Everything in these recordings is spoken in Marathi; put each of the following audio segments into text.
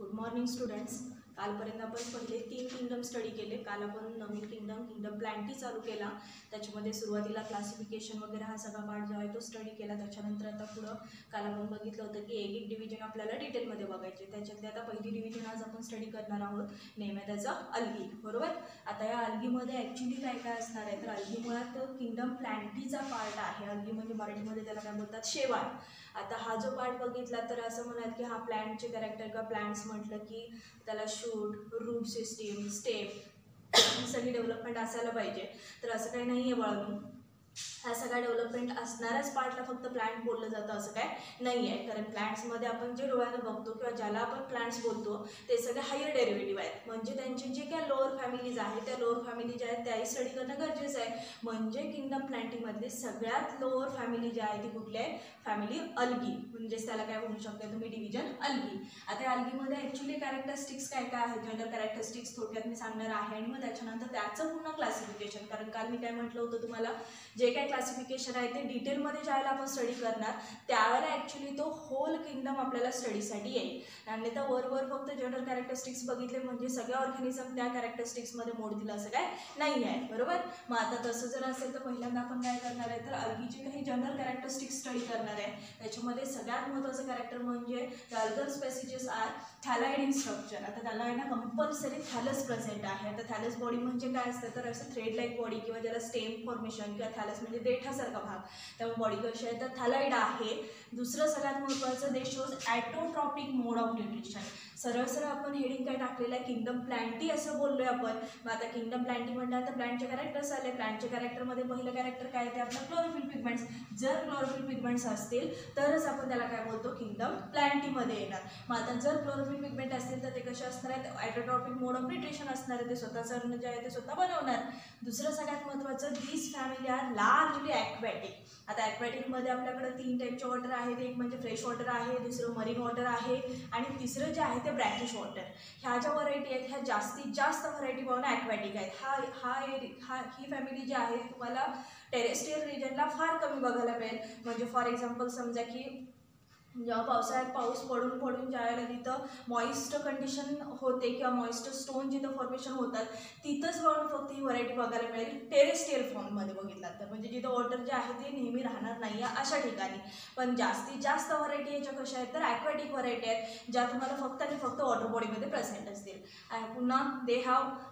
Good morning students. कालपर्यंत आपण पहिले 3 किंगडम स्टडी केले. काल आपण नवीन किंगडम प्लॅन्टी चालू केला. त्याच्यामध्ये सुरुवातीला क्लासिफिकेशन वगैरे हा सगळा पार्ट जो आहे तो स्टडी केला. त्याच्यानंतर आता पुढं काल आपण बघितलं होतं की एक एक डिव्हिजन आपल्याला डिटेलमध्ये बघायचे. त्याच्यातले आता पहिली डिव्हिजन आज आपण स्टडी करणार आहोत, नेम आहे त्याचं अल्गी. बरोबर. आता या अल्गीमध्ये ॲक्च्युली काय काय असणार आहे तर अल्गी मुळात किंगडम प्लॅन्टीचा पार्ट आहे. अल्गी म्हणजे मराठीमध्ये त्याला काय बोलतात, शेवाळ. आता हा जो पार्ट बघितला तर असं म्हणाल की हा प्लॅन्टचे कॅरेक्टर का प्लॅन्ट्स म्हटलं की त्याला शूट, रूट सिस्टीम, स्टेप सगळी डेव्हलपमेंट असायला पाहिजे. तर असं काही नाही आहे बाळांनो, ह्या सगळ्या डेव्हलपमेंट असणाऱ्याच पार्टला फक्त प्लॅन्ट बोललं जातं असं काय नाही आहे. कारण प्लॅन्ट्समध्ये आपण जे डोळ्यानं बघतो किंवा ज्याला आपण प्लॅन्ट्स बोलतो ते सगळे हायर डेरिव्हेटिव्ह आहेत. म्हणजे त्यांचे जे काय लोअर फॅमिलीज आहेत त्या लोअर फॅमिली ज्या आहेत त्याही स्टडी करणं गरजेचं आहे. म्हणजे किंगडम प्लॅन्टिंगमधली सगळ्यात लोअर फॅमिली जी आहे ती कुठली आहे, फॅमिली अल्गी. म्हणजेच त्याला काय म्हणू शकता तुम्ही, डिव्हिजन अल्गी. आता या अल्गीमध्ये ॲक्च्युली कॅरेक्टरिस्टिक्स काय काय आहेत, जनरल कॅरेक्टरिस्टिक्स थोडक्यात मी सांगणार आहे आणि मग त्याच्यानंतर त्याचं पुन्हा क्लासिफिकेशन. कारण काल मी काय म्हटलं होतं तुम्हाला, जे काय क्लासिफिकेशन आहे ते डिटेलमध्ये ज्यावेळेला आपण स्टडी करणार त्यावेळेला ॲक्च्युली तो होल किंगडम आपल्याला स्टडीसाठी येईल. आणि तर वर फक्त जनरल कॅरेक्टरिस्टिक्स बघितले म्हणजे सगळे ऑर्गॅनिझम त्या कॅरेक्टरिस्टिक्समध्ये मोडतील असं काय नाही आहे. बरोबर. मग आता तसं जर असेल तर पहिल्यांदा आपण काय करणार आहे तर अल्गीचे काही जनरल कॅरेक्टरिस्टिक्स स्टडी करणार आहे. त्याच्यामध्ये सगळ्यात महत्त्वाचं कॅरेक्टर म्हणजे algal species are thalloid in structure. आता त्याला आहे ना कंपल्सरी थॅलस प्रेझेंट आहे. आता थॅलस बॉडी म्हणजे काय असतं तर असं थ्रेड लाईक बॉडी किंवा ज्याला स्टेम फॉर्मेशन किंवा थॅलस म्हणजे देठासारखा भाग, त्यामुळे बॉडी कशी आहे तर थॅलाइड आहे. दुसरं सगळ्यात महत्त्वाचं they shows autotrophic mode of nutrition. सरळ आपण हेडिंग काय टाकलेलं आहे, किंगडम प्लॅन्टी असं बोललोय आपण. मग आता किंगडम प्लॅन्टी म्हणतात तर प्लॅन्टचे कॅरेक्टर्स आले. प्लॅन्टच्या कॅरेक्टरमध्ये पहिलं कॅरेक्टर काय ते आपलं क्लोरोफिल पिगमेंट्स. जर क्लोरोफिल पिगमेंट्स असतील तरच आपण त्याला काय बोलतो, किंगडम प्लॅन्टीमध्ये येणार. मग आता जर क्लोरोफिल पिगमेंट असतील तर ते कसे असणार आहेत, ॲटोट्रॉपिक मोड ऑफ न्यूट्रिशन असणार आहे. ते स्वतःचं अन्न जे आहे ते स्वतः बनवणार. दुसरं सगळ्यात महत्त्वाचं, these family are largely aquatic. आता ॲक्वॅटिकमध्ये आपल्याकडे 3 टाईपचे वॉटर आहेत. एक म्हणजे फ्रेश वॉटर आहे, दुसरं मरीन वॉटर आहे आणि तिसरं जे आहे ते ब्रॅकिश वॉटर. ह्या ज्या व्हरायटी आहेत ह्या जास्तीत जास्त व्हरायटी पाहून ॲक्वॅटिक आहेत. ही फॅमिली जी आहे तुम्हाला टेरेस्ट्रियल रिजनला फार कमी बघायला मिळेल. म्हणजे फॉर एक्झाम्पल समजा की जेव्हा पावसाळ्यात पाऊस पडून ज्यावेळेला तिथं मॉइस्ट कंडिशन होते किंवा मॉइस्ट स्टोन जिथं फॉर्मेशन होतात तिथंच फक्त ही व्हरायटी बघायला मिळेल टेरेस्ट्रियल फॉर्ममध्ये बघितला तर. म्हणजे जिथं वॉटर जे आहे ते नेहमी राहणार नाही आहे अशा ठिकाणी. पण जास्तीत जास्त व्हरायटी याच्या कशा आहेत तर ॲक्वॅटिक व्हरायटी आहेत, ज्या तुम्हाला फक्त आणि फक्त वॉटर बॉडीमध्ये प्रेझेंट असतील. पुन्हा they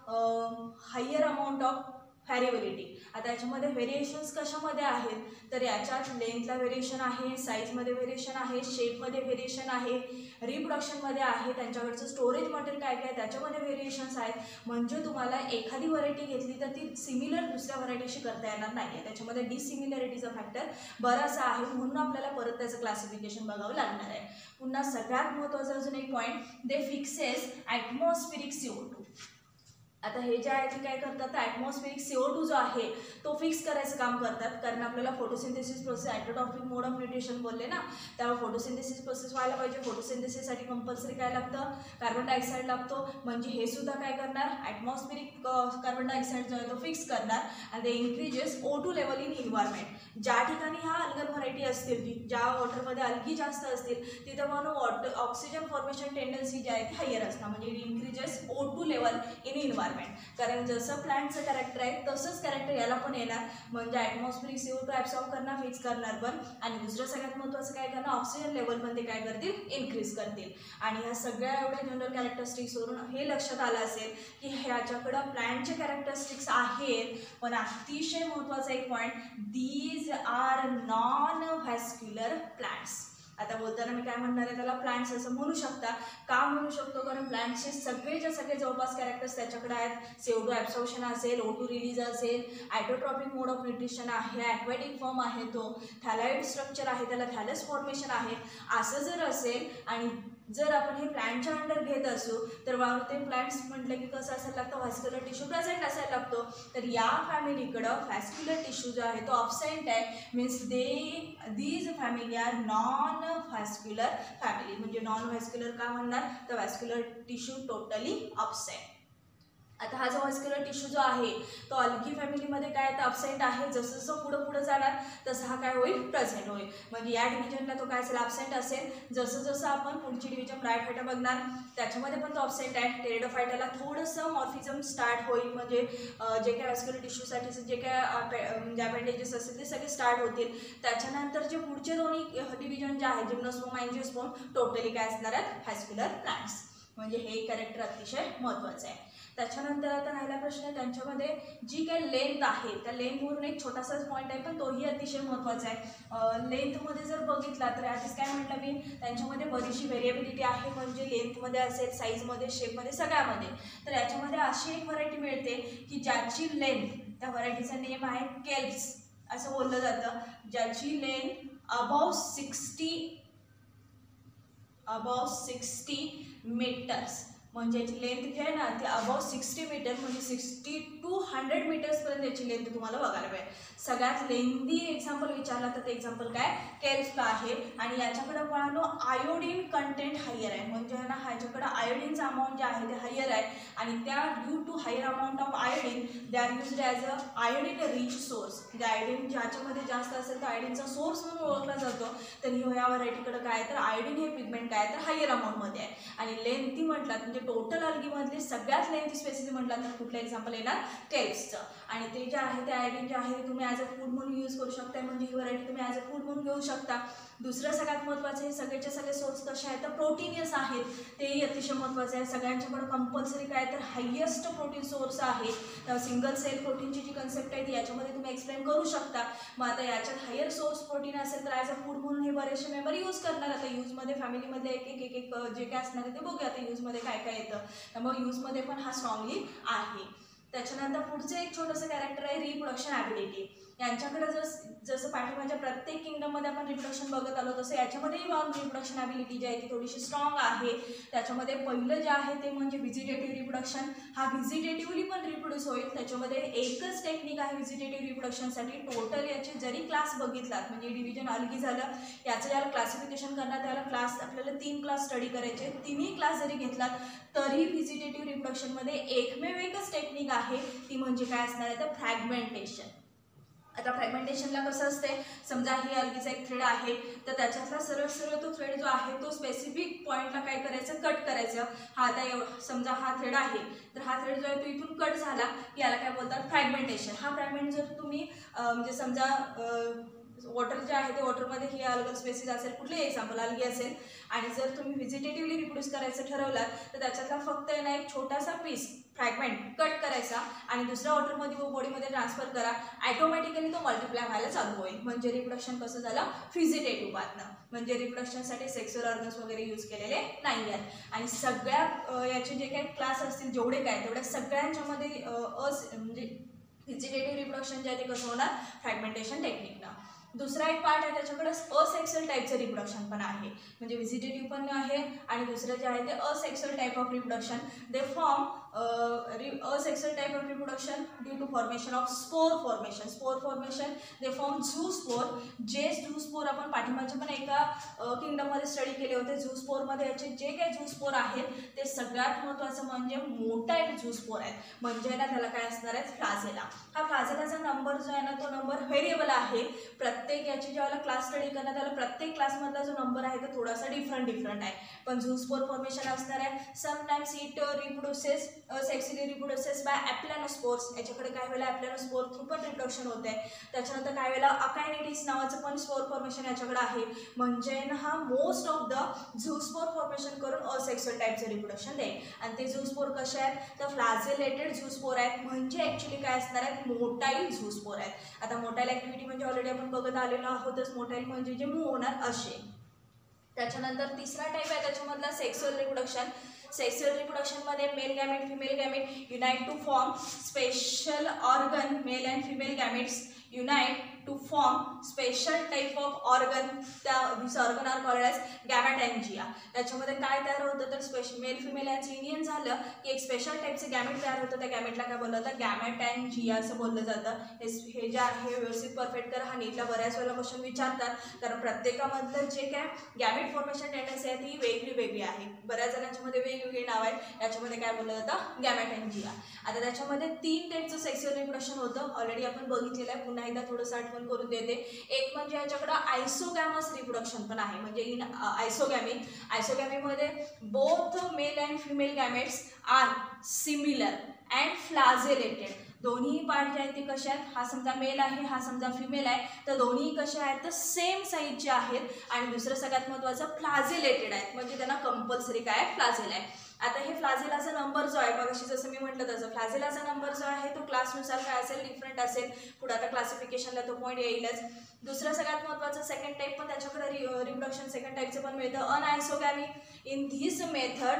have higher amount of variability. आता याच्यामध्ये व्हेरिएशन्स कशामध्ये आहेत तर याच्यात लेंथला व्हेरिएशन आहे, साईजमध्ये व्हेरिएशन आहे, शेपमध्ये व्हेरिएशन आहे, रिप्रोडक्शनमध्ये आहे, त्यांच्याकडचं स्टोरेज मटेरियल काय काय त्याच्यामध्ये व्हेरिएशन्स आहेत. म्हणजे तुम्हाला एखादी व्हरायटी घेतली तर ती सिमिलर दुसऱ्या व्हरायटीशी करता येणार नाही आहे. त्याच्यामध्ये डिसिमिलॅरिटीचा फॅक्टर बराचसा आहे. म्हणून आपल्याला परत त्याचं क्लासिफिकेशन बघावं लागणार आहे. पुन्हा सगळ्यात महत्त्वाचं अजून एक पॉईंट, दे फिक्सेस ॲटमॉस्फिरिक CO2. आता हे जे आहे ते काय करतात, ॲटमॉस्फिरिक CO2 जो आहे तो फिक्स करायचं काम करतात. कारण आपल्याला photosynthesis process, autotrophic mode of nutrition बोलले ना, त्यामुळे फोटोसिंथेसिस प्रोसेस व्हायला पाहिजे. फोटोसिंथेसिससाठी कंपल्सरी काय लागतं, कार्बन डायऑक्साईड लागतो. म्हणजे हे सुद्धा काय करणार, ॲटमॉस्फिरिक कार्बन डायऑक्साईड जो आहे तो फिक्स करणार. आणि ते increases O2 level in environment. ज्या ठिकाणी ह्या अल्गल व्हरायटी असतील, ज्या वॉटरमध्ये अल्गी जास्त असतील तिथं म्हणून ऑक्सिजन फॉर्मेशन टेंडन्सी जी आहे ती हायर असणार. म्हणजे it increases O2 level in environment. कारण जसं प्लॅन्टचं कॅरेक्टर आहे तसंच कॅरेक्टर याला पण येणार. म्हणजे ॲटमॉस्फिरिक CO2 ॲब्सॉर्ब करणार, फिक्स करणार पण. आणि दुसरं सगळ्यात महत्त्वाचं काय करणार, ऑक्सिजन लेवल पण ते काय करतील, इन्क्रीज करतील. आणि ह्या सगळ्या एवढ्या जनरल कॅरेक्टरिस्टिक्सवरून हे लक्षात आलं असेल की ह्याच्याकडं प्लॅन्टचे कॅरेक्टरिस्टिक्स आहेत. पण अतिशय महत्त्वाचा एक point, these are non vascular plants. आता बोलताना मी काय म्हणणार आहे, त्याला प्लांट्स असं म्हणू शकता. का म्हणू शकतो, कारण प्लांट्सचे सगळे जवळपास कॅरेक्टर्स त्याच्याकडे आहेत. CO2 ॲब्सॉर्प्शन असेल, O2 रिलीज असेल, ॲटोट्रॉपिक मोड ऑफ न्यूट्रिशन आहे, ॲक्वॅटिक फॉर्म आहे, तो थॅलाइड स्ट्रक्चर आहे, त्याला थॅलस फॉर्मेशन आहे. असं जर असेल आणि जर आपण हे प्लॅन्टच्या अंडर घेत असू तर ते प्लॅन्ट्स म्हटलं की कसं असायला लागतं, व्हॅस्क्युलर टिश्यू प्रेझेंट असायला लागतो. तर या फॅमिलीकडं व्हॅस्क्युलर टिश्यू जो आहे तो ऑब्सेंट आहे. Means these family are non vascular family. म्हणजे नॉन व्हॅस्क्युलर का म्हणणार तर व्हॅस्क्युलर टिश्यू टोटली ऑब्सेंट. आता हा जो व्हॅस्क्युलर टिश्यू जो आहे तो अल्गी फॅमिलीमध्ये काय तर अब्सेंट आहे, जसं जसं पुढे जाणार तसं हा काय होईल प्रेझेंट होईल. मग या डिव्हिजनला तो काय असेल अब्सेंट असेल. जसं जसं आपण पुढची डिव्हिजन ब्रायोफायटा बघणार त्याच्यामध्ये पण तो अब्सेंट आहे. टेरिडोफायटाला थोडंसं मॉर्फिझम स्टार्ट होईल, म्हणजे जे काय व्हॅस्क्युलर टिश्यूसाठीचे जे काय म्हणजे अपेंडेजेस असतील ते सगळे स्टार्ट होतील. त्याच्यानंतर जे पुढचे दोन्ही डिव्हिजन जे आहे जिम्नोस्पर्म अँजिओस्पर्म टोटली काय असणार आहेत व्हॅस्क्युलर प्लांट्स. म्हणजे हे कॅरेक्टर अतिशय महत्त्वाचं आहे. त्याच्यानंतर आता राहिला प्रश्न त्यांच्यामध्ये जी काही लेंथ आहे त्या लेंथवरून एक छोटासाच पॉईंट आहे पण तोही अतिशय महत्त्वाचा आहे. लेंथमध्ये जर बघितला तर आधीच काय म्हटलं मी त्यांच्यामध्ये बरीचशी व्हेरिएबिलिटी आहे, म्हणजे लेंथमध्ये असेल, साईजमध्ये, शेपमध्ये, सगळ्यामध्ये. तर याच्यामध्ये अशी एक व्हरायटी मिळते की ज्याची लेंथ, त्या व्हरायटीचं नेम आहे केल्प्स असं बोललं जातं, ज्याची लेंथ अबाव 60 मीटर्स, म्हणजे याची लेंथ जी आहे ना ती अबाव 60 मीटर, म्हणजे 60 to 100 मीटर्सपर्यंत याची लेंथ तुम्हाला बघायला मिळेल. सगळ्यात लेंदी एक्झाम्पल विचारला तर ते एक्झाम्पल काय केल्प्सला आहे. आणि याच्याकडे पाहतो आयोडीन कंटेंट हायर आहे, म्हणजे ना ह्याच्याकडे आयोडीनचा अमाऊंट जे आहे ते हायर आहे. आणि त्या due to higher amount of iodine they are used as a iodine rich source, म्हणजे आयोडीन ज्याच्यामध्ये जास्त असेल तर आयोडीनचा सोर्स म्हणून ओळखला जातो. तर ह्या व्हरायटीकडे काय तर आयोडीन हे पिगमेंट काय तर हायर अमाऊंटमध्ये आहे. आणि लेंथी म्हटलात म्हणजे टोटल अल्गीमधले सगळ्यात लेंथी स्पेसिफिक म्हटलं तर कुठलं एक्झाम्पल येणार केल्प्सचं. आणि ते जे आहे ते आयोडीन जे आहे ते तुम्ही ॲज अ फूड म्हणून यूज करू शकता, म्हणजे ही व्हरायटी तुम्ही ॲज अ फूड म्हणून घेऊ शकता. दुसरं सगळ्यात महत्त्वाचं हे सगळेचे सगळे सोर्स कसे आहेत तर प्रोटीनियस आहेत, तेही अतिशय महत्त्वाचं आहे. सगळ्यांच्याकडे कंपल्सरी काय तर हायेस्ट प्रोटीन सोर्स आहे. सिंगल सेल प्रोटीनची जी कन्सेप्ट आहे ती याच्यामध्ये तुम्ही एक्सप्लेन करू शकता. मग आता याच्यात हायर सोर्स प्रोटीन असेल तर ॲज अ फूड म्हणून हे बरेचसे मेंबर यूज करणार. आता यूजमध्ये फॅमिलीमध्ये एक जे काय असणार आहे ते बघूया आता यूजमध्ये काय काय येतं. त्यामुळे यूजमध्ये पण हा स्ट्रॉंगली आहे. त्याच्यानंतर पुढचं एक छोटंसं कॅरेक्टर आहे रिप्रोडक्शन ॲबिलिटी. यांच्याकडे जसं पाठीमागच्या प्रत्येक किंगडममध्ये आपण रिप्रोडक्शन बघत आलो तसं याच्यामध्येही रिप्रोडक्शन ॲबिलिटी जी आहे ती थोडीशी स्ट्रॉंग आहे. त्याच्यामध्ये पहिलं जे आहे ते म्हणजे व्हिजिटेटिव्ह रिप्रोडक्शन. हा व्हिजिटेटिव्हली पण रिप्रोड्यूस होईल. त्याच्यामध्ये एकच टेक्निक आहे व्हिजिटेटिव्ह रिप्रोडक्शनसाठी. टोटल याचे जरी क्लास बघितलात म्हणजे डिव्हिजन अलगी झालं, याचं ज्याला क्लासिफिकेशन करणार त्याला क्लास आपल्याला 3 क्लास स्टडी करायचे. तिन्ही क्लास जरी घेतलात तरी व्हिजिटेटिव्ह रिप्रोडक्शनमध्ये एकमेव एकच टेक्निक आहे ती म्हणजे काय असणार आहे तर फ्रॅगमेंटेशन. आता फ्रॅगमेंटेशनला कसं असते, समजा ही अलगीचा एक थ्रेड आहे तर त्याच्यातला सरळ सरळ तो थ्रेड जो आहे तो स्पेसिफिक पॉईंटला काय करायचं कट करायचं. हा आता समजा हा थ्रेड आहे तर हा थ्रेड जो आहे तो इथून कट झाला याला काय बोलतात फ्रॅगमेंटेशन. हा फ्रॅगमेंट जर तुम्ही म्हणजे समजा वॉटर जे आहे ते वॉटरमध्ये ही अलग स्पेसिस असेल, कुठलेही एक्झाम्पल अलगी असेल, आणि जर तुम्ही व्हिजिटेटिव्हली रिप्रोड्यूस करायचं ठरवलात तर त्याच्यातला फक्त ना एक छोटासा पीस फ्रॅगमेंट कट करायचा आणि दुसऱ्या वॉटरमध्ये व बॉडीमध्ये ट्रान्सफर करा, ॲटोमॅटिकली तो मल्टिप्लाय व्हायला चालू होईल. म्हणजे रिप्रोडक्शन कसं झालं व्हिजिटेटिव्ह पाथनं, म्हणजे रिप्रोडक्शनसाठी सेक्सुअल ऑर्गन्स वगैरे यूज केलेले नाही आहेत. आणि सगळ्या याचे जे काही क्लास असतील जेवढे काय तेवढ्या सगळ्यांच्यामध्ये म्हणजे व्हिजिटेटिव्ह रिप्रोडक्शन जे आहे ते कसं होणार फ्रॅगमेंटेशन टेक्निकनं. दुसरा एक पार्ट आहे त्याच्याकडे असेक्सुअल टाईपचं रिप्रोडक्शन पण आहे, म्हणजे व्हिजिटेटिव्ह पण आहे आणि दुसरं जे आहे ते asexual type of reproduction. They form asexual type of reproduction due to formation of spore formation they form zoospore. जे झूस्पोर आपण पाठिंबाचे पण एका किंगडममध्ये स्टडी केले होते. झूस्पोरमध्ये याचे जे काही झूस्पोर आहेत ते सगळ्यात महत्त्वाचं म्हणजे मोठा एक झूस्पोर आहे, म्हणजे ना त्याला काय असणार आहे फ्लाझेला. हा फ्लाझेलाचा नंबर जो आहे ना तो नंबर व्हेरिएबल आहे. प्रत्येक याची ज्यावेळेला क्लास स्टडी करणार त्याला प्रत्येक क्लासमधला जो नंबर आहे तो थोडासा डिफरंट आहे. पण झूस्पोर फॉर्मेशन असणार आहे. Sometimes it reproduces sexually reproduces by aplanospores. याच्याकडे काही वेळेला ॲप्लॅनोस्पोर थ्रू पण रिप्रोडक्शन होते. त्याच्यानंतर काही वेळेला अकायनेटिस नावाचं पण स्पोर फॉर्मेशन याच्याकडे आहे. म्हणजे ना हा most of the zoospore formation करून असेक्सुअल टाईपचं रिप्रोडक्शन देईल. आणि ते झूस्पोर कसे आहेत तर फ्लाझेलेटेड झूस्पोर आहेत, म्हणजे ॲक्च्युली काय असणार आहेत मोटाईल झूस्पोर आहेत. आता मोटाईल ॲक्टिव्हिटी म्हणजे ऑलरेडी आपण बघत आलेलो आहोतच, मोटाईल म्हणजे जे मूव्ह होणार असे. त्याच्यानंतर तिसरा टाईप आहे त्याच्यामधला सेक्सुअल रिप्रोडक्शन. सेक्सुअल रिप्रोडक्शनमध्ये male gamete female gamete unite to form special organ. Male and female gametes unite to form special type of organ. This organ are called as gametangia. त्याच्यामध्ये काय तयार होतं तर मेल फिमेल यांचं युनियन झालं की एक स्पेशल टाईपचे गॅमेट तयार होतं. त्या गॅमेटला काय बोललं जातं, गॅमेटॅन्जिया असं बोललं जातं. हे जे आहे व्यवस्थित परफेक्ट करा. हा नीटला बऱ्याच वेळेला क्वेश्चन विचारतात, कारण प्रत्येकामधलं जे काय गॅमेट फॉर्मेशन टेंडन्सी आहे ती वेगळी आहे. बऱ्याच जणांच्या मध्ये वेगवेगळी नाव आहे. याच्यामध्ये काय बोललं जातं, गॅमेटॅन्जिया. आता त्याच्यामध्ये 3 टाईपचं सेक्सुअल रिप्रोडक्शन होतं. ऑलरेडी आपण बघितलेलं आहे, पुन्हा एकदा थोडंसं आठवण करून देते. एक म्हणजे याच्याकडं आयसोगॅमस रिप्रोडक्शन पण आहे. म्हणजे इन आयसोगॅमीमध्ये both male and female gametes are similar and flagellated. दोन्ही पार्ट जे आहेत ते कसे आहेत, हा समजा मेल आहे, हा समजा फिमेल आहे, तर दोन्ही कसे आहेत तर सेम साईजचे आहेत. आणि दुसरं सगळ्यात महत्त्वाचं फ्लॅजेलेटेड आहेत, म्हणजे त्यांना कंपल्सरी काय फ्लॅजेल आहे. आता हे फ्लॅजेलाचा नंबर जो आहे, मगाशी जसं मी म्हटलं तसं फ्लॅजेलाचा नंबर जो आहे तो क्लासनुसार काय असेल, डिफरंट असेल. पुढे आता क्लासिफिकेशनला तो पॉईंट येईलच. दुसरं सगळ्यात महत्त्वाचं सेकंड टाईप पण त्याच्याकडे रिप्रोडक्शन सेकंड टाईपचं पण मिळतं, anisogamy. In this method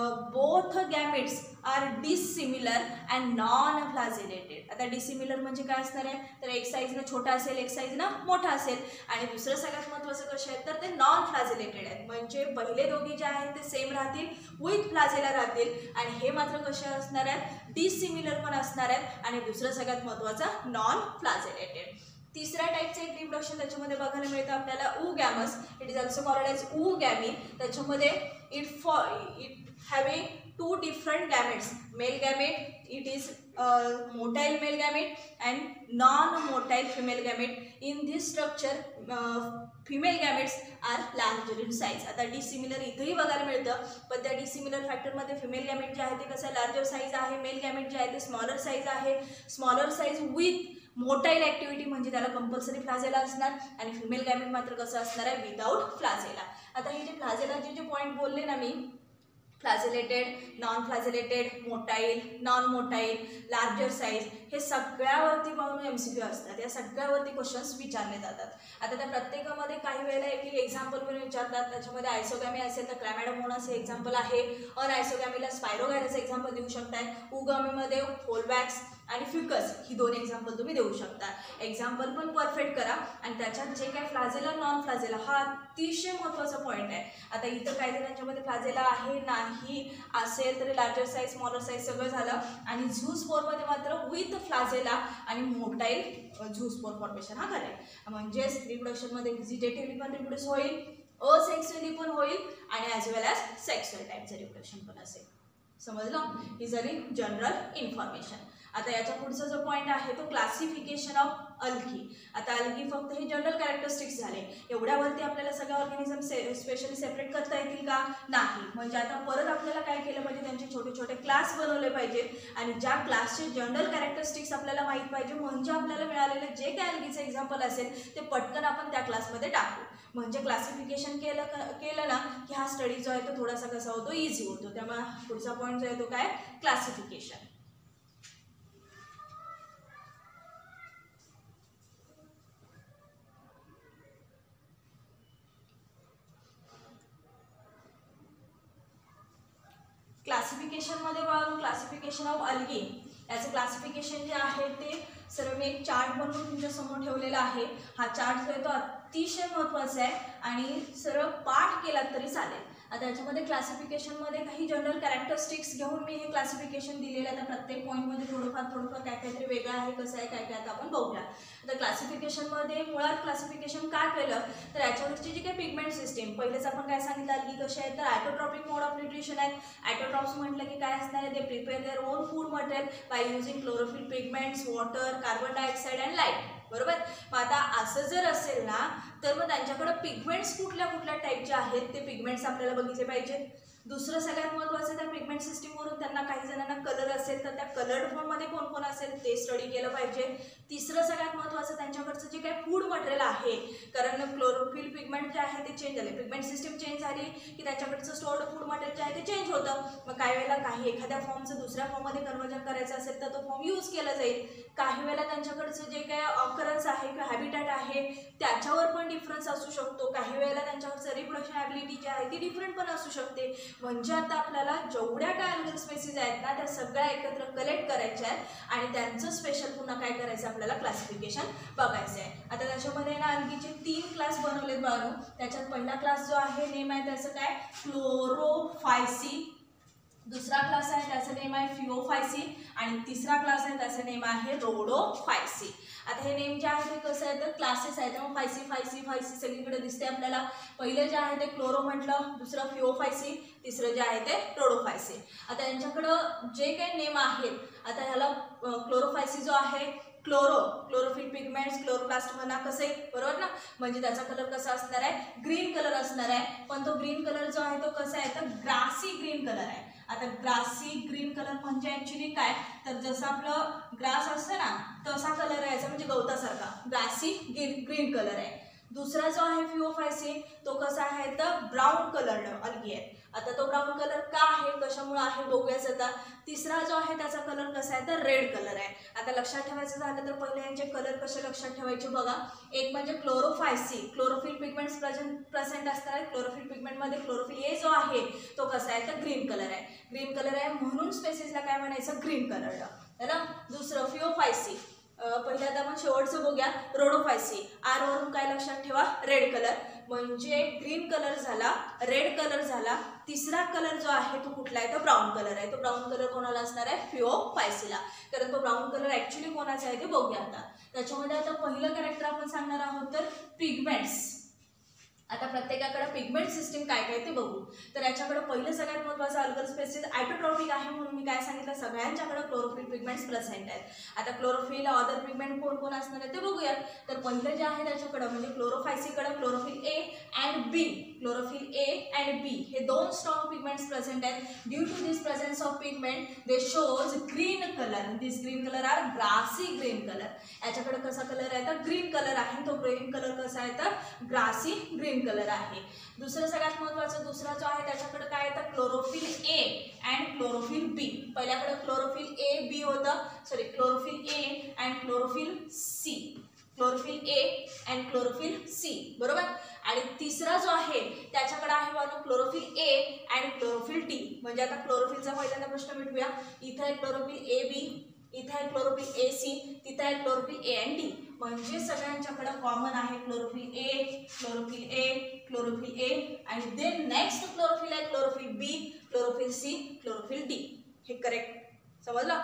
both gametes are dissimilar and non flagellated. आता डिसिमिलर म्हणजे काय असणार आहे तर एक साईजनं छोटा असेल, एक साईजनं मोठा असेल. आणि दुसरं सगळ्यात महत्त्वाचं कसे आहेत तर ते नॉन फ्लॅजेलेटेड आहेत, म्हणजे पहिले दोघे जे आहेत ते सेम राहतील, विथ फ्लॅजेला राहतील. आणि हे मात्र कसे असणार आहेत, डिसिमिलर पण असणार आहेत. आणि दुसरं सगळ्यात महत्त्वाचं नॉन फ्लॅजेलेटेड. तिसऱ्या टाईपचं एक रिप्रोडक्शन त्याच्यामध्ये बघायला मिळतं आपल्याला oogamous. It is also called as oogamy. त्याच्यामध्ये it having 2 different gametes. Male gamete it is motile male gamete and non motile female gamete. In this structure female gametes are larger in size. आता डिसिमिलर इथंही बघायला मिळतं, पण त्या डिसिमिलर फॅक्टरमध्ये फिमेल गॅमेट जे आहे ते कसं लार्जर साईज आहे, मेल गॅमेट जे आहे ते स्मॉलर साईज आहे. Smaller size with motile activity, म्हणजे त्याला कंपल्सरी फ्लॅजेला असणार. आणि फिमेल गॅमेट मात्र कसं असणार आहे, विदाउट फ्लॅजेला. आता हे जे फ्लॅजेलाचे जे पॉईंट बोलले ना मी, flagellated, non flagellated, motile, non motile, larger size, हे सगळ्यावरती पाहून MCQ असतात. या सगळ्यावरती क्वेश्चन्स विचारले जातात. आता त्या प्रत्येकामध्ये काही वेळेला एक एक्झाम्पल पण विचारतात. त्याच्यामध्ये आयसोगॅमी असेल तर क्लॅमॅडोमोनास हे एक्झाम्पल आहे. अनआयसोगॅमीला स्पायरोगॅरस एक्झाम्पल देऊ शकताय. उगॅमीमध्ये फोलवॅक्स आणि फ्युकस ही 2 एक्झाम्पल तुम्ही देऊ शकता. एक्झाम्पल पण परफेक्ट करा. आणि त्याच्यात जे काय फ्लॅजेला नॉन फ्लॅजेला हा अतिशय महत्त्वाचा पॉईंट आहे. आता इथं काही जणांच्यामध्ये फ्लॅजेला आहे नाही असेल तरी लार्जर साईज, स्मॉलर साईज सगळं झालं. आणि झूस्पोरमध्ये मात्र विथ फ्लॅजेला आणि मोटाईल झूस्पोर फॉर्मेशन हा करेल. म्हणजेच रिप्रोडक्शनमध्ये व्हिजिटेटिव्हली पण रिप्रोड्यूस होईल, असेक्सुअली पण होईल आणि ॲज वेल ॲज सेक्सुअल टाईपचं रिप्रोडक्शन पण असेल. समजलं? ही झाली जनरल इन्फॉर्मेशन. आता याच्या पुढचा जो पॉईंट आहे तो क्लासिफिकेशन ऑफ अल्गी. आता अल्गी फक्त हे जनरल कॅरेक्टरिस्टिक्स झाले. एवढ्यावरती आपल्याला सगळ्या ऑर्गॅनिझम स्पेशली सेपरेट करता येतील का? नाही. म्हणजे आता परत आपल्याला काय केलं पाहिजे, त्यांचे छोटे छोटे क्लास बनवले पाहिजेत. आणि ज्या क्लासचे जनरल कॅरेक्टरिस्टिक्स आपल्याला माहीत पाहिजे, म्हणजे आपल्याला मिळालेलं जे काय अल्गीचं एक्झाम्पल असेल ते पटकन आपण त्या क्लासमध्ये टाकू. म्हणजे क्लासिफिकेशन केलं ना की हा स्टडी जो आहे तो थोडासा कसा होतो, इझी होतो. त्यामुळे पुढचा पॉईंट जो आहे तो काय, क्लासिफिकेशन. क्लासिफिकेशनमध्ये बघा, क्लासिफिकेशन ऑफ अल्गी. याचं क्लासिफिकेशन जे आहे ते सर्व मी एक चार्ट बनवून तुमच्यासमोर ठेवलेला आहे. हा चार्ट जो आहे तो अतिशय महत्त्वाचा आहे आणि सर्व पाठ केला तरी चालेल. आता याच्यामध्ये क्लासिफिकेशनमध्ये काही जनरल कॅरेक्टरिस्टिक्स घेऊन मी हे क्लासिफिकेशन दिलेलं आहे. आता प्रत्येक पॉईंटमध्ये थोडंफार काय काहीतरी वेगळं आहे, कसं आहे काय आता आपण बघूया. आता क्लासिफिकेशनमध्ये मुळात क्लासिफिकेशन काय केलं तर याच्यावरची जी काही पिगमेंट सिस्टीम, पहिलेच आपण काय सांगितलं की कसे आहेत तर ॲटोट्रॉपिक मोड ऑफ न्यूट्रिशन आहेत. ॲटोट्रॉप्स म्हटलं की काय असणार आहे, ते prepare their own food material by using chlorophyll pigments, water, carbon dioxide and light. बरोबर. मग आता असं जर असेल ना तर मग त्यांच्याकडे पिगमेंट्स कुठल्या कुठल्या टाईपचे आहेत ते पिगमेंट्स आपल्याला बघितले पाहिजेत. दुसरं सगळ्यात महत्त्वाचं त्या पिगमेंट सिस्टीमवरून त्यांना काही जणांना कलर असेल तर त्या कलर्ड फॉर्ममध्ये कोण कोण असेल ते स्टडी केलं पाहिजे. तिसरं सगळ्यात महत्त्वाचं त्यांच्याकडचं जे काही फूड मटेरियल आहे, कारण क्लोरोफिल पिगमेंट जे आहे ते चेंज झाले, पिगमेंट सिस्टीम चेंज झाली की त्यांच्याकडचं स्टोर्ड फूड मटेरियल जे आहे ते चेंज होतं. मग काही वेळेला काही एखाद्या फॉर्मचं दुसऱ्या फॉर्ममध्ये कन्वर्जन करायचं असेल तर तो फॉर्म यूज केला जाईल. काही वेळेला त्यांच्याकडचं जे काय ऑकरन्स आहे किंवा हॅबिटॅट आहे त्याच्यावर पण डिफरन्स असू शकतो. काही वेळेला त्यांच्याकडचं रिप्रोडक्शन ॲबिलिटी जी आहे ती डिफरंट पण असू शकते. म्हणजे आता आपल्याला जेवढ्या काय अल्गल स्पेसिस आहेत ना त्या सगळ्या एकत्र कलेक्ट करायच्या आहेत आणि त्यांचं स्पेशल पुन्हा काय करायचं आपल्याला क्लासिफिकेशन बघायचं आहे. आता त्याच्यामध्ये ना अल्गीचे 3 क्लास बनवलेत बाळांनो. त्याच्यात पहिला क्लास जो आहे नेम आहे त्याचं काय क्लोरोफायसी, दुसरा क्लास आहे त्याचं नेम आहे फिओफायसी आणि तिसरा क्लास आहे त्याचं नेम आहे रोडोफायसी. आता हे नेम जे आहे ते कसं आहे तर क्लासेस आहेत त्यामुळे फायसी फायसी फायसी सगळीकडे दिसते आपल्याला. पहिले जे आहे ते क्लोरो म्हटलं, दुसरं फिओफायसी, तिसरं जे आहे ते रोडोफायसी. आता यांच्याकडं जे काही नेम आहेत आता ह्याला क्लोरोफायसी जो आहे क्लोरोफिल पिगमेंट्स क्लोरोप्लास्ट म्हणा कसे बरोबर ना, म्हणजे त्याचा कलर कसा असणार आहे ग्रीन कलर असणार आहे. पण तो ग्रीन कलर जो आहे तो कसा आहे तर ग्रासी ग्रीन कलर आहे. आता ग्रासी ग्रीन कलर म्हणजे ॲक्च्युली काय तर जसं आपलं ग्रास असतं ना तसा कलर यायचा म्हणजे गवतासारखा ग्रासी ग्रीन कलर आहे. दुसरा जो आहे फिओफायसी तो कसा आहे तर ब्राऊन कलर अलगी आहे. आता तो ब्राऊन कलर का आहे कशामुळे आहे बघूयाच आता. तिसरा जो आहे त्याचा कलर कसा आहे तर रेड कलर आहे. आता लक्षात ठेवायचं झालं तर पहिले यांचे कलर कसे लक्षात ठेवायचे बघा. एक म्हणजे क्लोरोफायसी क्लोरोफिल पिगमेंट्स प्रेझेंट असतात आहेत. क्लोरोफिल पिगमेंटमध्ये क्लोरोफिल ए जो आहे तो कसा आहे तर ग्रीन कलर आहे. ग्रीन कलर आहे म्हणून स्पेसिसला काय म्हणायचं ग्रीन कलर है ना. दुसरं फिओफायसी पहिल्यांदा आपण शेवटचं बघूया रोडोफायसी. आर वरून काय लक्षात ठेवा रेड कलर म्हणजे ग्रीन कलर झाला रेड कलर झाला. तिसरा कलर जो आहे तो कुठला आहे तो ब्राऊन कलर आहे. तो ब्राऊन कलर कोणाला असणार आहे फिओफायसीला. कारण तो ब्राऊन कलर ॲक्च्युली कोणाचा आहे ते बघूया आता. त्याच्यामध्ये आता पहिलं कॅरेक्टर आपण सांगणार आहोत तर पिगमेंट्स. आता प्रत्येकाकडे पिगमेंट सिस्टीम काय काय ते बघू. तर याच्याकडे पहिलं सगळ्यात महत्त्वाचं अल्गल स्पेसिस आयटोट्रॉपिक आहे म्हणून मी काय सांगितलं सगळ्यांच्याकडे क्लोरोफिल पिगमेंट्स प्रेझेंट आहेत. आता क्लोरोफिल अदर पिगमेंट कोण कोण असणार आहे ते बघूयात. तर पहिलं जे आहे त्याच्याकडं म्हणजे क्लोरोफायसीकडे chlorophyll A and B chlorophyll A and B हे 2 स्ट्रॉंग पिगमेंट्स प्रेझेंट आहेत. Due to this presence of pigment they shows green colour. This green colour are grassy green colour. याच्याकडे कसा कलर आहे तर ग्रीन कलर आहे. तो ग्रीन कलर कसा आहे तर ग्रासी ग्रीन कलर आहे. दुसरं सगळ्यात महत्त्वाचं दुसरा जो आहे त्याच्याकडे काय आहे तर chlorophyll A and chlorophyll B. पहिल्याकडे क्लोरोफिल ए बी होतं chlorophyll A and chlorophyll C. Chlorophyll A and chlorophyll C बरोबर. आणि तिसरा जो आहे त्याच्याकडे आहे बाजू chlorophyll A and chlorophyll D. म्हणजे आता क्लोरोफिलचा पहिल्यांदा प्रश्न मिटूया. इथं आहे क्लोरोफिल ए बी, इथं आहे क्लोरोफिल ए सी, तिथं आहे क्लोरोफिल ए अँड डी. म्हणजे सगळ्यांच्याकडे कॉमन आहे क्लोरोफिल ए क्लोरोफिल ए आणि देन नेक्स्ट क्लोरोफिल आहे chlorophyll B chlorophyll C chlorophyll D. हे करेक्ट समजलं.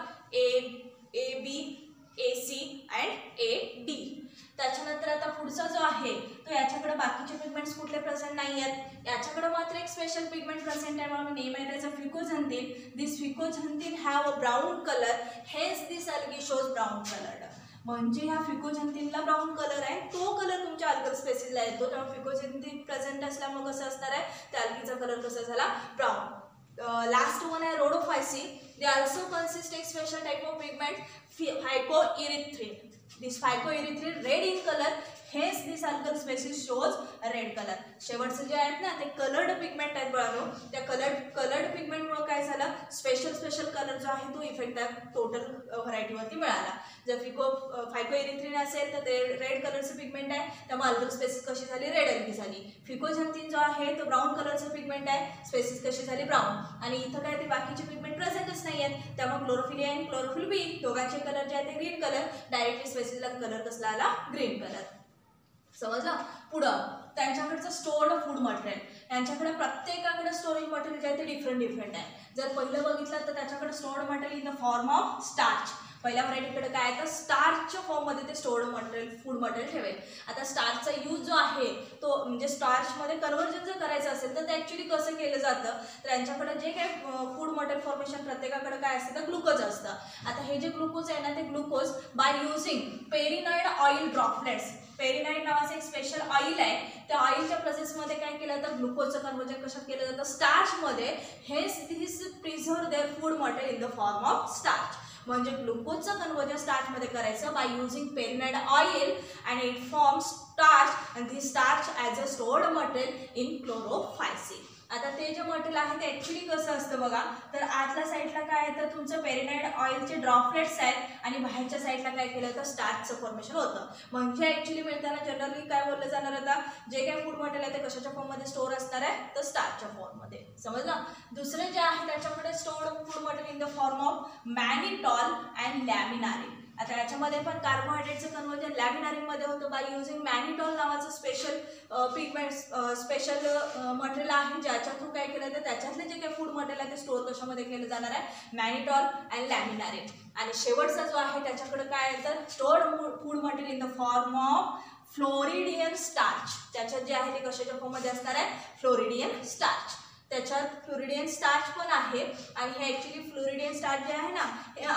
A B A C and A D. त्याच्यानंतर आता पुढचा जो आहे तो याच्याकडे बाकीचे पिगमेंट्स कुठले प्रेझेंट नाही आहेत. याच्याकडे मात्र एक स्पेशल पिगमेंट प्रेझेंट आहे म्हणून नेम आहे त्याचा fucoxanthin. This fucoxanthin have a brown colour hence this algae shows brown colour. म्हणजे ह्या फिकोझॅन्थिनला ब्राऊन कलर आहे तो कलर तुमच्या अल्गल स्पेसिसला येतो. त्यामुळे फिकोझॅन्थिन प्रेझेंट असल्यामुळे कसं असणार आहे त्या अल्गीचा कलर कसा झाला ब्राऊन. लास्ट वन आहे रोडोफायसी. दे ऑल्सो कन्सिस्ट एक special type of pigment phycoerythrin. This phycoerythrin red in colour hence this algal species shows red colour. शेवटचे जे आहेत ना ते कलर्ड पिगमेंट आहेत बघा. त्या कलर्ड पिगमेंटमुळे काय झालं स्पेशल कलर जो आहे तो इफेक्ट त्या टोटल व्हरायटीवरती मिळाला. जर फायकोइरिथ्रिन असेल तर ते रेड कलरचं पिगमेंट आहे त्यामुळे अल्गल स्पेसिस कशी झाली रेड अल्गी झाली. फिकोझॅन्थिन जो आहे तो ब्राऊन कलरचं पिगमेंट आहे स्पेसिस कशी झाली ब्राऊन. आणि इथं काय ते बाकीचे पिगमेंट प्रेझेंटच नाही आहेत त्यामुळे क्लोरोफिल ए आणि क्लोरोफिल बी दोघांचे कलर जे आहे ते ग्रीन कलर डायरेक्टली स्पेसिसला कलर कसला आला ग्रीन कलर. समजलं. पुढं त्यांच्याकडचं स्टोर्ड फूड मटेरियल. यांच्याकडे प्रत्येकाकडे स्टोरेज मटेरियल जे आहे ते डिफरंट आहे. जर पहिलं बघितलं तर त्याच्याकडे stored material in the form of starch. पहिल्या व्हरायटीकडे काय आहे तर स्टार्चच्या फॉर्ममध्ये ते स्टोर्ड मटेरियल फूड मटेरियल ठेवेल. आता स्टार्चचा यूज जो आहे तो म्हणजे स्टार्चमध्ये कन्व्हर्जन जर करायचं असेल तर ते ॲक्च्युली कसं केलं जातं तर यांच्याकडे जे काही फूड मटेरियल फॉर्मेशन प्रत्येकाकडे काय असतं तर ग्लुकोज असतं. आता हे जे ग्लुकोज आहे ना ते glucose by using pyrenoid oil droplets. Pyrenoid नावाचं एक स्पेशल ऑइल आहे त्या ऑइलच्या प्रोसेसमध्ये काय केलं तर ग्लुकोजचं कन्व्हर्जन कशात केलं जातं स्टार्चमध्ये. हेच this preserve their food material in the form of starch. म्हणजे ग्लुकोजचं कन्व्हर्जन स्टार्चमध्ये करायचं by using pyrenoid oil and it forms starch and this starch as a stored material in Chlorophyceae. आता ते जे मटेरियल आहे ते ॲक्च्युली कसं असतं बघा, तर आतल्या साईडला काय आहे तर तुमचं पेरिनाइड ऑइलचे ड्रॉपलेट्स आहेत आणि बाहेरच्या साईडला काय केलं तर स्टार्चचं फॉर्मेशन होतं. म्हणजे ॲक्च्युली मिळताना जनरली काय बोललं जाणार, आता जे काही फूड मटेरियल आहे ते कशाच्या फॉर्ममध्ये स्टोअर असणार आहे तर स्टार्चच्या फॉर्ममध्ये. समजलं. दुसरं जे आहे त्याच्यामध्ये stored food material in the form of mannitol and laminarin. आता याच्यामध्ये पण कार्बोहायड्रेटचं कन्वर्जन लॅमिनारिनमध्ये होतं बाय युझिंग मॅनिटॉल नावाचं स्पेशल पिगमेंट स्पेशल मटेरियल आहे, ज्याच्या थ्रू काय केलं तर त्याच्यातले जे काही फूड मटेरियल आहे ते स्टोअर कशामध्ये केलं जाणार आहे मॅनिटॉल अँड लॅमिनारिन. आणि शेवटचा जो आहे त्याच्याकडे काय आहे तर stored food material in the form of floridean starch. त्याच्यात जे आहे ते कशाच्या फॉर्ममध्ये असणार आहे फ्लोरिडियन स्टार्च. त्याच्यात फ्लोरिडियन स्टार्च पण आहे आणि हे ॲक्च्युली फ्लोरिडियन स्टार्च जे आहे ना हे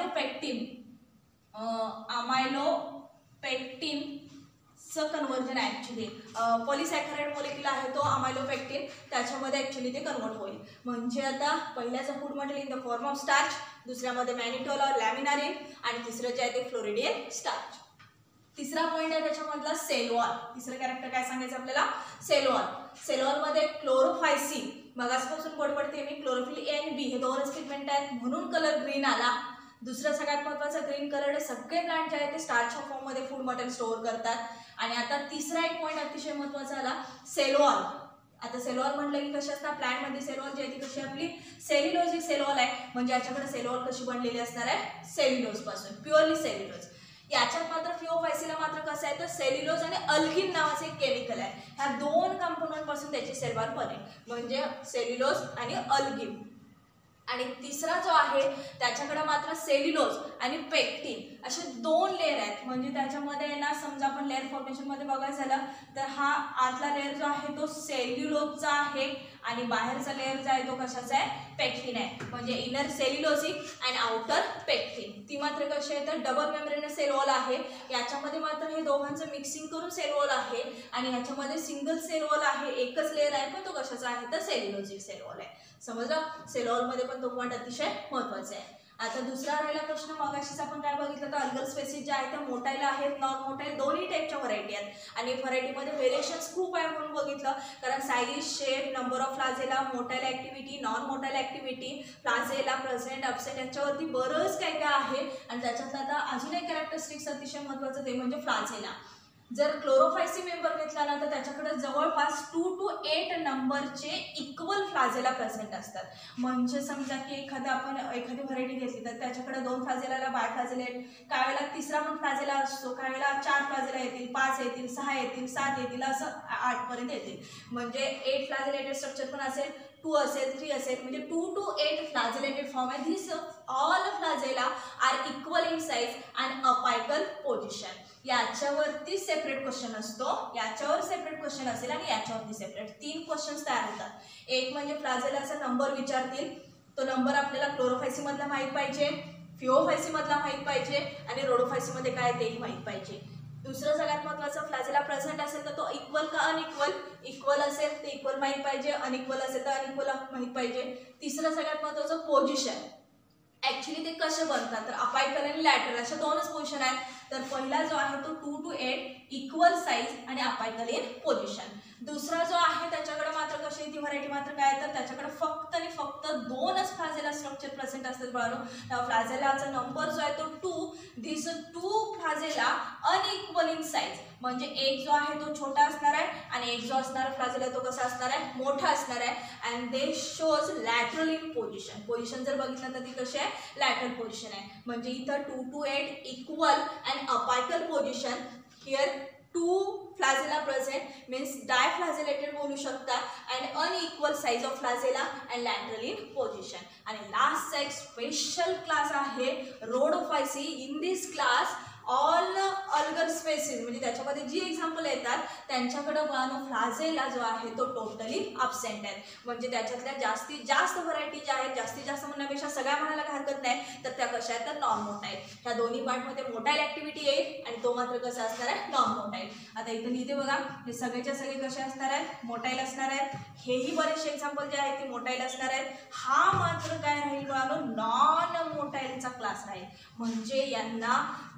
अमायलोपेक्टिनचं कन्वर्जन आहे. ॲक्च्युली पॉलिसॅकराइड मॉलिक्यूल आहे तो अमायलोपेक्टिन, त्याच्यामध्ये ॲक्च्युली ते कन्वर्ट होईल. म्हणजे आता पहिल्याचं food material in the form of starch, दुसऱ्यामध्ये मॅनिटॉल और लॅमिनारिन आणि तिसरं जे आहे ते फ्लोरिडियन स्टार्च. तिसरा पॉईंट आहे त्याच्यामधला सेलॉल. तिसरं कॅरेक्टर काय सांगायचं आपल्याला सेलॉल. सेलॉलमध्ये क्लोरोफायसिन, मगासपासून कोड पडते मी क्लोरोफिल ए आणि बी हे दोनच पिगमेंट आहेत म्हणून कलर ग्रीन आला. दुसरं सगळ्यात महत्त्वाचं ग्रीन कलर सगळे प्लांट जे आहेत ते स्टार्चच्या फॉर्ममध्ये फूड मटेरियल स्टोअर करतात. आणि आता तिसरा एक पॉईंट अतिशय महत्त्वाचा आला सेलॉल. आता सेलॉल म्हटलं की कशी असतात प्लांटमध्ये सेलॉल जी आहे ती कशी आपली सेल्युलोजिक सेलॉल आहे. म्हणजे याच्याकडे सेलॉल कशी बनलेली असणार आहे सेल्युलोज पासून, प्युअरली सेल्युलोज. याच्यात मात्र फिओफायसीला मात्र कसं आहे तर सेल्युलोज आणि अल्गिन नावाचे एक केमिकल आहे. ह्या दोन कंपोनंट पासून त्याची सेलॉल बने, म्हणजे सेल्युलोज आणि अल्गिन. आणि तिसरा जो आहे त्याच्याकडे मात्र सेल्युलोज आणि पेक्टिन असे दोन लेअर आहेत. म्हणजे त्याच्यामध्ये ना समजा आपण लेअर फॉर्मेशनमध्ये बघायचं झालं तर हा आतला लेअर जो आहे तो सेल्युलोजचा आहे आणि बाहेरचा लेअर जो आहे तो कशाचा आहे पेक्टिन आहे. म्हणजे inner cellulosic and outer pectin. ती मात्र कशी आहे तर डबल मेम्ब्रेनस सेल वॉल आहे. याच्यामध्ये मात्र हे दोघांचं मिक्सिंग करून सेल वॉल आहे आणि याच्यामध्ये सिंगल सेल वॉल आहे, एकच लेअर आहे पण तो कशाचा आहे तर सेल्युलोजिक सेल वॉल आहे. समजलं. सेल वॉलमध्ये पण तो पॉईंट अतिशय महत्त्वाचा आहे. आता दुसरा राहिला प्रश्न, मगाशीच आपण काय बघितलं तर अल्गल स्पेसिस ज्या आहेत त्या मोटाईल आहेत नॉन मोटाईल दोन्ही टाईपच्या व्हरायटी आहेत. आणि व्हरायटीमध्ये व्हेरिएशन्स खूप आहे म्हणून बघितलं, कारण size, shape, number of flagella, motile activity, non motile activity, flagella, present, absent याच्यावरती बरंच काय काय आहे. आणि त्याच्यातलं आता अजून एक कॅरेक्टरिस्टिक्स अतिशय महत्त्वाचं ते म्हणजे फ्लाजेला. जर क्लोरोफायसिन मेंबर घेतला ना तर त्याच्याकडे जवळपास 2 to 8 नंबरचे इक्वल फ्लाजेला प्रेझेंट असतात. म्हणजे समजा की आपण एखादी व्हरायटी घेतली तर त्याच्याकडे 2 फ्लाजेला बाय फ्लाजेला आहेत, काय वेळेला तिसरा पण फ्लाजेला असतो, काय वेळेला 4 फ्लाजेला येतील, 5 येतील, 6 येतील, 7 येतील, असं 8 पर्यंत येतील. म्हणजे 8 फ्लाजेलेटेड स्ट्रक्चर पण असेल, 2 असेल, 3 असेल, म्हणजे 2 to 8 फ्लाजेलेटेड फॉर्म आहे. This all flagella are equal in size and apical position. याच्यावरती सेपरेट क्वेश्चन असतो, याच्यावर सेपरेट क्वेश्चन असेल आणि याच्यावरती सेपरेट 3 क्वेश्चन्स तयार होतात. एक म्हणजे फ्लाजेलाचा नंबर विचारतील, तो नंबर आपल्याला क्लोरोफायसिन मधला माहीत पाहिजे, फिओफायसिन मधला माहीत पाहिजे आणि रोडोफायसिन मध्ये काय तेही माहीत पाहिजे. दुसरं सगळ्यात महत्त्वाचं फ्लाजेला प्रेझेंट असेल तर तो इक्वल का अनइक्वल, इक्वल असेल तर इक्वल माहीत पाहिजे, अनइक्वल असेल तर अनइक्वल माहीत पाहिजे. तिसरं सगळ्यात महत्त्वाचं पोझिशन. ॲक्च्युली ते कसे बनतात तर अपायकल आणि लॅटरल अशा दोनच पोझिशन आहेत. तर पहिला जो आहे तो 2 to 8 इक्वल साइज आणि अपायकल इन पोझिशन. दुसरा जो आहे त्याच्याकडे मात्र कशी ती व्हरायटी मात्र काय तर त्याच्याकडे फक्त आणि फक्त 2च फ्लाजेला स्ट्रक्चर प्रेझेंट असतात बाळांनो. फ्लाजेलाचा नंबर जो आहे तो 2. This 2 flagella unequal in size, म्हणजे एक जो आहे तो छोटा असणार आहे आणि एक जो असणार फ्लाजेला तो कसा असणार आहे मोठा असणार आहे. And they shows lateral in position. Position जर बघितलं तर ती कशी आहे लॅटरल पोझिशन आहे. म्हणजे इथं 2 to 8 equal and apical position. Here 2 flagella present means diflagellated बोलू शकता and unequal size of flagella and lateral in position. आणि लास्टचा एक स्पेशल क्लास आहे Rhodophyceae. In this class all algal species, म्हणजे त्याच्यामध्ये जी एक्झाम्पल येतात त्यांच्याकडं फ्लाजेला जो आहे तो टोटली अब्सेंट आहे. म्हणजे त्याच्यातल्या जास्तीत जास्त व्हरायटी ज्या आहेत, जास्तीत जास्त म्हणण्यापेक्षा सगळ्या म्हणायला हरकत नाही, तर त्या कशा आहेत तर नॉन मोटाईल. ह्या दोन्ही पार्टमध्ये मोटाईल ॲक्टिव्हिटी येईल आणि तो मात्र कसा असणार आहे नॉन मोटाईल. आता इथं लिहिते बघा, हे सगळेच्या सगळे कसे असणार आहेत मोटाईल असणार आहेत. हेही बरेचसे एक्झाम्पल जे आहेत ते मोटाईल असणार आहेत. हा मात्र काय राहील बाळांनो नॉन मोटाईलचा क्लास राहील. म्हणजे यांना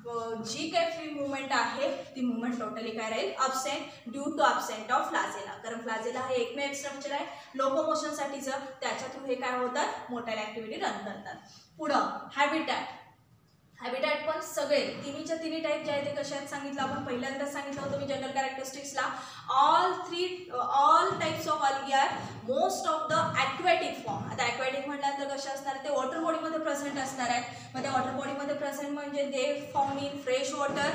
जी काही फ्री मुवमेंट आहे ती मुवमेंट टोटली काय राहील absent due to absent of flagella, कारण फ्लाजेला हे एकमेव स्ट्रक्चर आहे लोकोमोशनसाठीचं, त्याच्या थ्रू हे काय होतात मोटाईल ॲक्टिव्हिटी रन करतात. पुढं हॅबिटॅट. हॅबिटॅट पण सगळे तिन्हीच्या तिन्ही टाईप जे आहे ते कसे आहेत सांगितलं आपण पहिल्यांदाच सांगितलं होतं मी जनरल कॅरेक्टरिस्टिक्सला. All types of algae are most of the aquatic form. आता ॲक्वॅटिक म्हटल्यानंतर कसे असणार ते वॉटर बॉडीमध्ये प्रेझेंट असणार आहेत. मग त्या वॉटर बॉडीमध्ये प्रेझेंट म्हणजे they found in fresh water,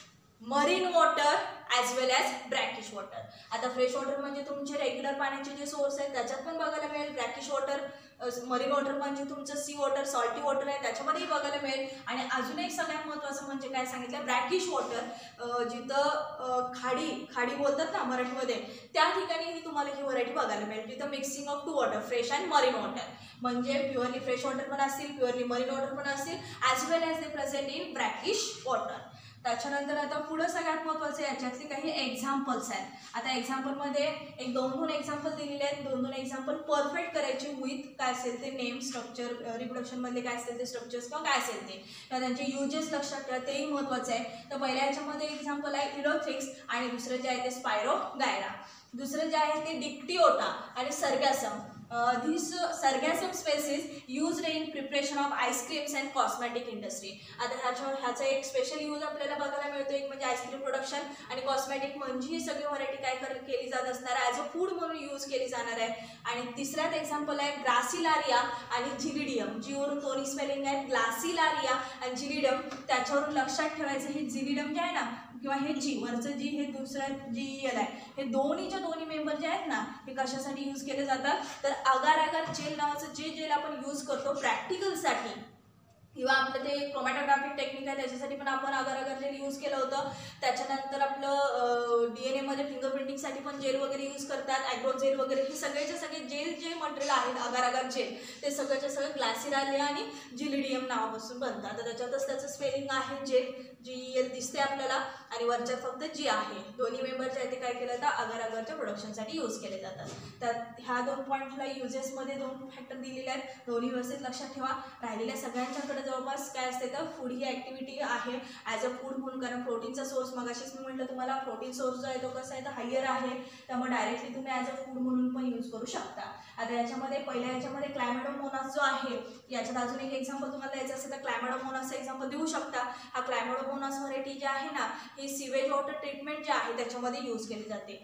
marine water as well as brackish water. आता फ्रेश वॉटर म्हणजे तुमचे रेग्युलर पाण्याचे जे सोर्स आहेत त्याच्यात पण बघायला मिळेल. ब्रॅकिश वॉटर मरीन वॉटर म्हणजे तुमचं सी वॉटर सॉल्टी वॉटर आहे त्याच्यामध्येही बघायला मिळेल. आणि अजून एक सगळ्यात महत्त्वाचं म्हणजे काय सांगितलं ब्रॅकिश वॉटर, जिथं खाडी बोलतात ना मराठीमध्ये, त्या ठिकाणीही तुम्हाला ही व्हरायटी बघायला मिळेल जिथं mixing of two water fresh and marine water, म्हणजे प्युअरली फ्रेश वॉटर पण असतील प्युअरली मरीन वॉटर पण असतील as well as they present in brackish water. त्याच्यानंतर आता पुढं सगळ्यात महत्त्वाचं याच्यातली काही एक्झाम्पल्स आहेत. आता एक्झाम्पलमध्ये एक दोन एक्झाम्पल दिलेले आहेत. दोन एक्झाम्पल परफेक्ट करायचे विथ काय असेल ते नेम स्ट्रक्चर रिप्रोडक्शनमधले काय असेल ते स्ट्रक्चर्स किंवा काय असेल ते किंवा त्यांचे युजेस लक्षात ठेवा तेही महत्त्वाचं आहे. तर पहिल्या याच्यामध्ये एक्झाम्पल आहे इरोथ्रिक्स आणि दुसरं जे आहे ते स्पायरोगायरा. दुसरं जे आहे ते डिक्टिओटा आणि सर्गॅसम. These sargassum species used in preparation of ice creams and cosmetic industry. आता ह्याचा एक स्पेशल यूज आपल्याला बघायला मिळतो. एक म्हणजे आईस्क्रीम प्रोडक्शन आणि कॉस्मेटिक म्हणजे ही सगळी व्हरायटी काय केली जात असणार आहे ॲज अ फूड म्हणून यूज केली जाणार आहे. आणि तिसऱ्यात एक्झाम्पल आहे ग्रासिलारिया आणि झिलिडियम. जीवरून दोन्ही स्पेलिंग आहेत ग्लासिलारिया आणि झिलिडियम. त्याच्यावरून लक्षात ठेवायचं हे झिलिडियम जे आहे ना किंवा हे जी वरचं जी हे दुसरं जी यल आहे हे दोन्हीच्या दोन्ही मेंबर जे आहेत ना हे कशासाठी यूज केले जातात तर अगार अगार जेल नावाचं जे जेल आपण यूज करतो प्रॅक्टिकलसाठी किंवा आपलं ते क्रोमॅटोग्राफिक टेक्निक आहे त्याच्यासाठी पण आपण अगार अगार जेल यूज केलं होतं. त्याच्यानंतर आपलं DNA मध्ये फिंगरप्रिंटिंगसाठी पण जेल वगैरे यूज करतात, ॲग्रो जेल वगैरे. हे सगळेचे सगळे जेल जे मटेरियल आहेत अगार अगार जेल ते सगळ्याचे सगळं ग्लासिलारिया आणि झिलिडियम नावापासून बनतात. तर त्याच्यातच त्याचं स्पेलिंग आहे जेल GEL दिसते आपल्याला आणि वरच्यात फक्त जी आहे. दोन्ही मेंबरचे आहे ते काय केलं जातं अगार अगारच्या प्रोडक्शनसाठी यूज केले जातात. तर ह्या दोन पॉईंटला युजेसमध्ये दोन फॅक्टर दिलेले आहेत. दोन्ही व्यवस्थित लक्षात ठेवा. राहिलेल्या सगळ्यांच्याकडे जवळपास काय असते तर फूड ही ॲक्टिव्हिटी आहे ॲज अ फूड म्हणून, कारण प्रोटीनचा सोर्स मगाशीच मी म्हटलं तुम्हाला प्रोटीन सोर्स जो आहे तो कसा आहे तर हायर आहे, त्यामुळे डायरेक्टली तुम्ही ॲज अ फूड म्हणून पण यूज करू शकता. आता याच्यामध्ये पहिल्या याच्यामध्ये क्लायमॅडोमोनास जो आहे याच्यात अजून एक एक्झाम्पल तुम्हाला द्यायचं असेल तर क्लायमॅडोमोनासचं एक्झाम्पल देऊ शकता. हा क्लायमॅडोमोनास व्हरायटी जी आहे ना ही सिवेज वॉटर ट्रीटमेंट जे आहे त्याच्यामध्ये यूज केली जाते.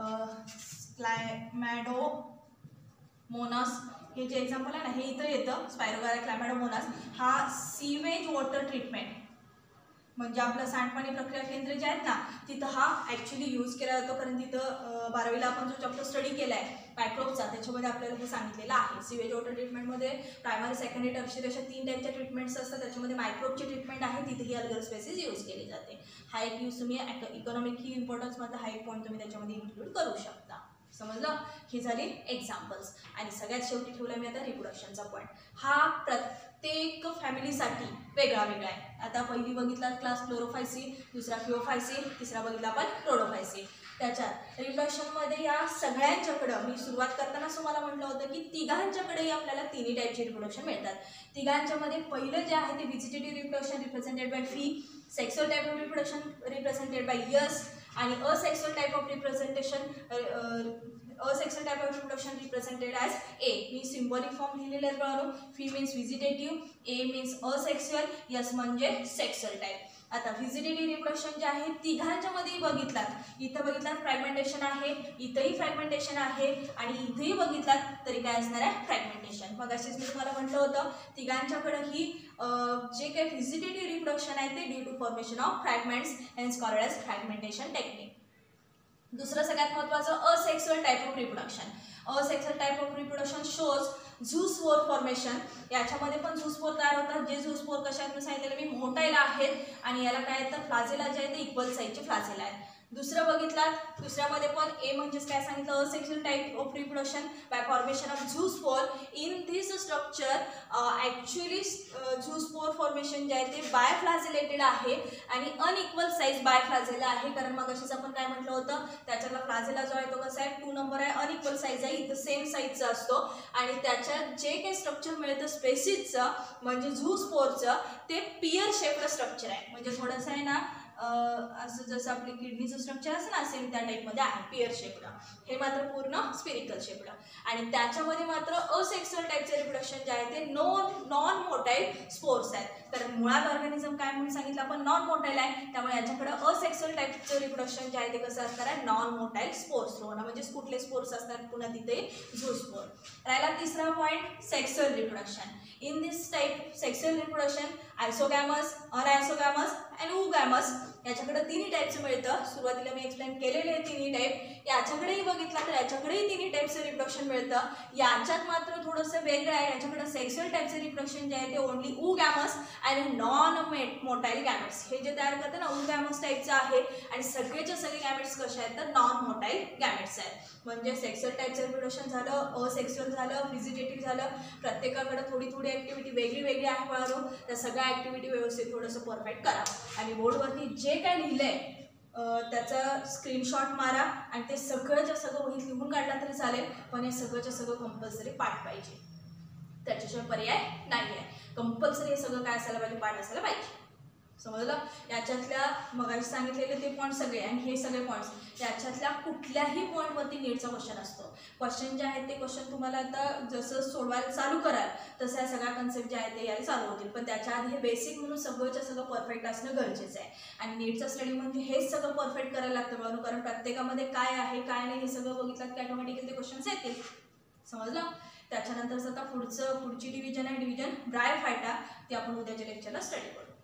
क्लायमॅडोमोनास हे जे एक्झाम्पल आहे ना हे इथं येतं स्पायरोगायरा क्लायमॅडोमोनास. हा सीवेज वॉटर ट्रीटमेंट म्हणजे आपलं सांडपाणी प्रक्रिया केंद्र जे आहेत ना तिथं हा ॲक्च्युली यूज केला जातो, कारण तिथं 12वीला आपण जो चॅप्टर स्टडी केला आहे मायक्रोबचा त्याच्यामध्ये आपल्याला हे सांगितलेलं आहे. सीवेज वॉटर ट्रीटमेंटमध्ये प्रायमरी सेकंडरी टर्शरी अशा 3 टाईपच्या ट्रीटमेंट्स असतात. त्याच्यामध्ये मायक्रोबची ट्रीटमेंट आहे तिथेही अल्गर स्पेसिस यूज केली जाते. हा एक यूज तुम्ही इकॉनॉमिक ही इम्पॉर्टन्समध्ये हा एक पॉईंट तुम्ही त्याच्यामध्ये इन्क्लूड करू शकता. समजलं? ही झाली एक्झाम्पल्स. आणि सगळ्यात शेवटी ठेवला मी आता रिप्रोडक्शनचा पॉईंट. हा प्रत्येक फॅमिलीसाठी वेगळा वेगळा आहे. आता पहिली बघितला क्लास क्लोरोफायसी, दुसरा फिओफायसी, तिसरा बघितला आपण प्रोडोफायसी. त्याच्यात रिप्रोडक्शनमध्ये या सगळ्यांच्याकडं मी सुरुवात करताना तुम्हाला म्हटलं होतं की तिघांच्याकडेही आपल्याला तिन्ही टाईपचे रिप्रोडक्शन मिळतात. तिघांच्यामध्ये पहिलं जे आहे ते vegetative reproduction represented by V, sexual type of reproduction represented by S आणि asexual type of representation asexual type of reproduction represented as A. मी सिम्बॉलिक फॉर्म लिहिलेले आहेत बघा. V means vegetative, A means asexual, S म्हणजे सेक्सुअल टाईप. आता व्हिजिटेटिव्ह रिप्रोडक्शन जे आहे तिघांच्यामध्येही बघितलात, इथं बघितलात फ्रॅगमेंटेशन आहे, इथंही फ्रॅगमेंटेशन आहे आणि इथेही बघितलात तरी काय असणार आहे फ्रॅगमेंटेशन. मग अशीच मी तुम्हाला म्हटलं होतं तिघांच्याकडेही जे काही व्हिजिटेटिव्ह रिप्रोडक्शन आहे ते due to formation of fragments hence called as fragmentation technique. दुसरं सगळ्यात महत्त्वाचं asexual type of reproduction. Asexual type of reproduction shows zoospore formation. याच्यामध्ये पण झूस्पोर तयार होतात. जे झूस्पोर कशा आहेत मी सांगितलेलं मी मोठायला आहेत आणि याला काय येतं फ्लाजेला जे आहे ते इक्वल साईजचे फ्लाजेला आहेत. दुसरं बघितलात दुसऱ्यामध्ये पण ए म्हणजेच काय सांगितलं asexual type of reproduction by formation of zoospore. In this structure actually zoospore formation जे आहे ते बायफ्लाजेलेटेड आहे आणि अनइक्वल साईज बायफ्लाजेला आहे, कारण मग अशीच आपण काय म्हटलं होतं त्याच्यातला फ्लाजेला जो आहे तो कसा आहे 2 नंबर आहे, अनइक्वल साईज साईज आहे इथं सेम साईजचा असतो आणि त्याच्यात जे काही स्ट्रक्चर मिळतं स्पेसिसचं म्हणजे झू स्पोरचं ते पियर शेपचं स्ट्रक्चर आहे. म्हणजे थोडंसं आहे ना असं जसं आपली किडनीचं स्ट्रक्चर असं ना सेम त्या टाईपमध्ये आहे पियर शेपडं. हे मात्र पूर्ण स्पिरिकल शेपडं आणि त्याच्यामध्ये मात्र असेक्सुअल टाईपचं रिप्रोडक्शन जे आहे ते नॉन मोटाईल स्पोर्स आहेत. तर मुळात ऑर्गॅनिझम काय म्हणून सांगितलं आपण नॉन मोटाईल आहे, त्यामुळे याच्याकडे असेक्सुअल टाईपचं रिप्रोडक्शन जे आहे ते कसं असणार आहे नॉन मोटाईल स्पोर्स. म्हणजे कुठले स्पोर्स असतात पुन्हा तिथे झू स्पोर. राहिला तिसरा point sexual reproduction. In this type sexual reproduction isogamous, anisogamous आणि उगॅमस याच्याकडे तिन्ही टाईपचं मिळतं. सुरुवातीला मी एक्सप्लेन केलेले आहे तिन्ही टाईप. याच्याकडेही बघितलं तर याच्याकडेही तिन्ही टाईपचं रिप्रोडक्शन मिळतं. याच्यात मात्र थोडंसं वेगळं आहे. याच्याकडे सेक्सुअल टाईपचं रिप्रोडक्शन जे आहे ते ओनली उगॅमस आणि नॉन मोटाईल गॅमेट्स. हे जे तयार करतं ना उगॅमस टाईपचं आहे आणि सगळेच्या सगळे गॅमेट्स कसे आहेत तर नॉन मोटाईल गॅमेट्स आहेत. म्हणजे सेक्सुअल टाईपचं रिप्रोडक्शन झालं, असेक्सुअल झालं, व्हिजिटेटिव्ह झालं. प्रत्येकाकडे थोडी थोडी ॲक्टिव्हिटी वेगळी वेगळी आहे बाळांनो. त्या सगळ्या ॲक्टिव्हिटी व्यवस्थित थोडंसं परफेक्ट करा आणि बोर्डवरती जे काय लिहिलंय त्याचा स्क्रीनशॉट मारा आणि ते सगळंच्या सगळं वहीत लिहून काढला तरी चालेल, पण हे सगळंच्या सगळं कंपल्सरी पाठ पाहिजे. त्याच्याशिवाय पर्याय नाही आहे. कंपल्सरी हे सगळं काय असायला पाहिजे पाठ असायला पाहिजे. समजलं. याच्यातल्या मगाशी सांगितलेले ते पॉईंट सगळे आणि हे सगळे पॉईंट्स याच्यातल्या कुठल्याही पॉईंटवरती नीटचा क्वेश्चन असतो. क्वेश्चन जे आहेत ते क्वेश्चन तुम्हाला आता जसं सोडवायला चालू कराल तसं या सगळ्या कन्सेप्ट जे आहेत ते यायला चालू होतील, पण त्याच्या आधी हे बेसिक म्हणून सगळंच्या सगळं परफेक्ट असणं गरजेचं आहे. आणि नीटचा स्टडी म्हणजे हेच सगळं परफेक्ट करायला लागतं म्हणून, कारण प्रत्येकामध्ये काय आहे काय नाही हे सगळं बघितलं की ऑटोमॅटिकली ते क्वेश्चन्स येतील. समजलं. त्याच्यानंतरचं आता पुढची डिव्हिजन आहे डिव्हिजन ब्रायोफायटा, ती आपण उद्याच्या लेक्चरला स्टडी करू.